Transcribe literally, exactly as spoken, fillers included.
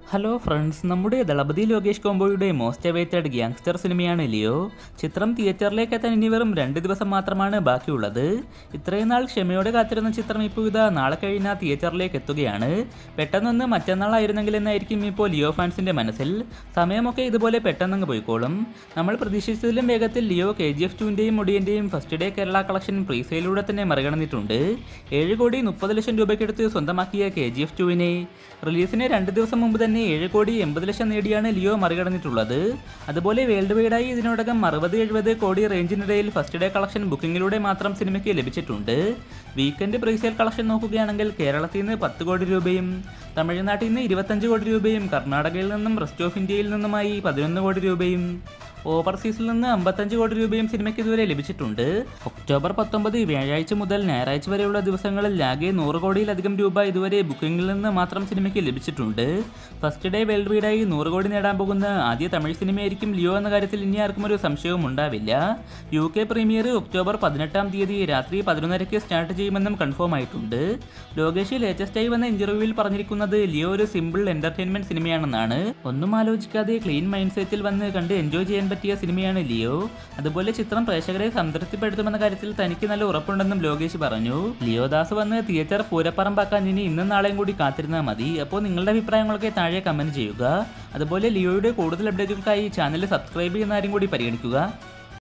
Hello friends, നമ്മുടെ ദളപതി ലോകേഷ് കോംബോയുടെ most awaited gangster സിനിമയാണ് ലിയോ. ചിത്രം തിയേറ്ററിലേക്ക് എത്താൻ ഇനി വെറും രണ്ട് ദിവസം മാത്രമാണ് ബാക്കിയുള്ളത്. ഇത്രയും നാൾ ക്ഷമയോടെ കാത്തിരുന്ന ചിത്രം ഇപ്പോൾ ഇതാ നാളെ കഴിഞ്ഞാൽ തിയേറ്ററിലേക്ക് എത്തുകയാണ്. പെട്ടെന്നൊന്ന് മറ്റന്നാളായിരുന്നെങ്കിൽ എന്നായിരിക്കും ഇപ്പോൾ ലിയോ ഫാൻസിന്റെ മനസ്സിൽ. സമയമൊക്കെ ഇതുപോലെ പെട്ടെന്നങ്ങ് പോയിക്കോളും. നമ്മൾ പ്രതീക്ഷിച്ചതിലും വേഗത്തിൽ ലിയോ കെ ജി എഫ് ടുവിൻ്റെയും ഒടിയൻ്റെയും ഫസ്റ്റ് ഡേ കേരള കളക്ഷൻ പ്രീസെയിലൂടെ തന്നെ മറികടന്നിട്ടുണ്ട്. ഏഴ് കോടി മുപ്പത് ലക്ഷം രൂപയ്ക്കെടുത്ത് സ്വന്തമാക്കിയ കെ ജി എഫ് ടുവിനെ റിലീസിന് രണ്ട് ദിവസം മുമ്പ് തന്നെ ഏഴ് കോടി എൺപത് ലക്ഷം നേടിയാണ് ലിയോ മറികടന്നിട്ടുള്ളത്. അതുപോലെ വേൾഡ് വൈഡായി ഇതിനോടകം അറുപത് എഴുപത് കോടി റേഞ്ചിനിടയിൽ ഫസ്റ്റ് ഡേ കളക്ഷൻ ബുക്കിങ്ങിലൂടെ മാത്രം സിനിമയ്ക്ക് ലഭിച്ചിട്ടുണ്ട്. വീക്കെൻഡ് പ്രീസെയിൽ കളക്ഷൻ നോക്കുകയാണെങ്കിൽ കേരളത്തിൽ നിന്ന് പത്ത് കോടി രൂപയും തമിഴ്നാട്ടിൽ നിന്ന് ഇരുപത്തഞ്ച് കോടി രൂപയും കർണാടകയിൽ നിന്നും റെസ്റ്റ് ഓഫ് ഇന്ത്യയിൽ നിന്നുമായി പതിനൊന്ന് കോടി രൂപയും ഓവർസീസിൽ നിന്ന് അമ്പത്തഞ്ച് കോടി രൂപയും സിനിമയ്ക്ക് ഇതുവരെ ലഭിച്ചിട്ടുണ്ട്. ഒക്ടോബർ പത്തൊമ്പത് വ്യാഴാഴ്ച മുതൽ ഞായറാഴ്ച വരെയുള്ള ദിവസങ്ങളിൽ ആകെ നൂറ് കോടിയിലധികം രൂപ ഇതുവരെ ബുക്കിങ്ങിൽ നിന്ന് മാത്രം സിനിമയ്ക്ക് ലഭിച്ചിട്ടുണ്ട്. ഫസ്റ്റ് ഡേ വേൾഡ് വൈഡായി നൂറ് കോടി നേടാൻ പോകുന്ന ആദ്യ തമിഴ് സിനിമയായിരിക്കും ലിയോ എന്ന കാര്യത്തിൽ ഇനി ആർക്കും ഒരു സംശയവും ഉണ്ടാവില്ല. യു കെ പ്രീമിയർ ഒക്ടോബർ പതിനെട്ടാം തീയതി രാത്രി പതിനൊന്നരയ്ക്ക് സ്റ്റാർട്ട് ചെയ്യുമെന്നും കൺഫേം ആയിട്ടുണ്ട്. ലോകേഷ് ലേറ്റസ്റ്റായി വന്ന ഇന്റർവ്യൂവിൽ പറഞ്ഞിരിക്കുന്നത് ലിയോ ഒരു സിമ്പിൾ എന്റർടൈൻമെന്റ് സിനിമയാണെന്നാണ്. ഒന്നും ആലോചിക്കാതെ ക്ലീൻ മൈൻഡ് സെറ്റിൽ വന്ന് കണ്ട് എൻജോയ് ചെയ്യാൻ പറ്റിയ സിനിമയാണ് ലിയോ. അതുപോലെ ചിത്രം പ്രേക്ഷകരെ സംതൃപ്തിപ്പെടുത്തുമെന്ന കാര്യത്തിൽ തനിക്ക് നല്ല ഉറപ്പുണ്ടെന്നും ലോകേഷ് പറഞ്ഞു. ലിയോ ദാസ് വന്ന് തിയേറ്റർ പൂരപ്പറമ്പാക്കാൻ ഇനി ഇന്നും നാളെയും കൂടി കാത്തിരുന്നാൽ മതി. അപ്പോൾ നിങ്ങളുടെ അഭിപ്രായങ്ങളൊക്കെ താഴെ കമന്റ് ചെയ്യുക. അതുപോലെ ലിയോയുടെ കൂടുതൽ അപ്ഡേറ്റുകൾക്കായി ചാനൽ സബ്സ്ക്രൈബ് ചെയ്യുന്ന ആരും കൂടി പരിഗണിക്കുക.